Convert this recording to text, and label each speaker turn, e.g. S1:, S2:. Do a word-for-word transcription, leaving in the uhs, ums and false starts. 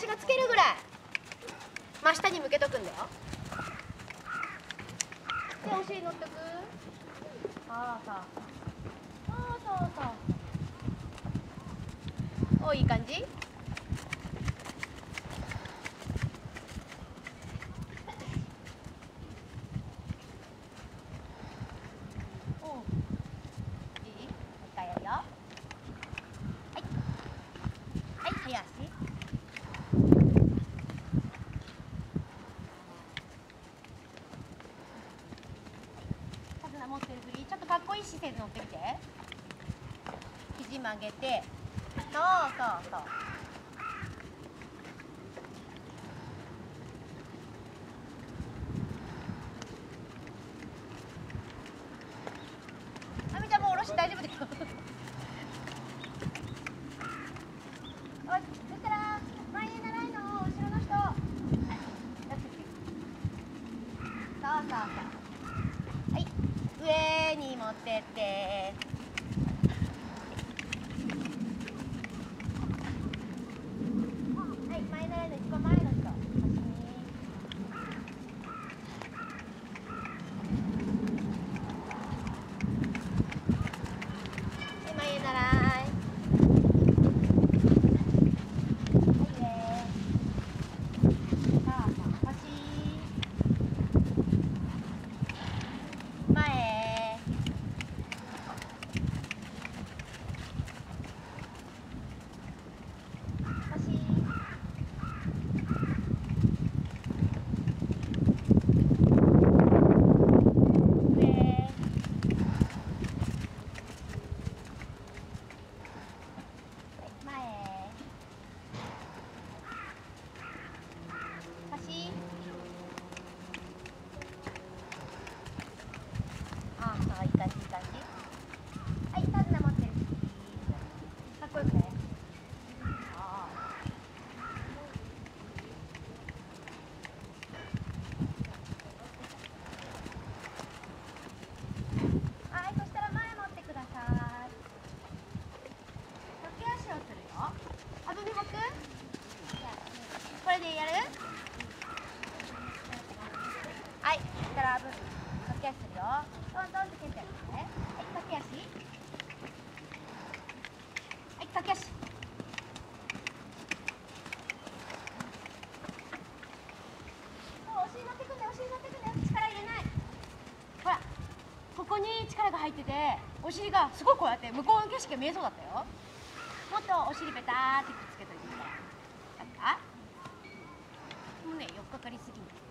S1: 足がつけるぐらい真下に向けとくんだよ。でお尻乗ってく。ああさあそうそうそう。おいい感じ。持ってるふり、ちょっとかっこいい姿勢で乗ってみて。肘曲げて、そうそうそう。あみちゃんもう下ろして大丈夫だよ。おい、そしたら前に習いの後ろの人。そうそうそう。はい。上に持ってって。はい、前習いの一個前の人。前習い。ああ、いい感じいい感じ。はい、手綱持ってる。かっこよくね。ああ。はい、そしたら前持ってください。駆け足をするよ。あぶみもく。これでやる？はい、そしたらあぶ駆け足するよ。トントンって蹴ってやるね。はい、駆け足。はい、駆け足。お尻乗ってくんだよ、お尻乗ってくんだよ。力入れない。ほら、ここに力が入ってて、お尻がすごいこうやって向こうの景色が見えそうだったよ。もっとお尻ペターってくっつけといていいから。やった？もうね、よっかかりすぎない。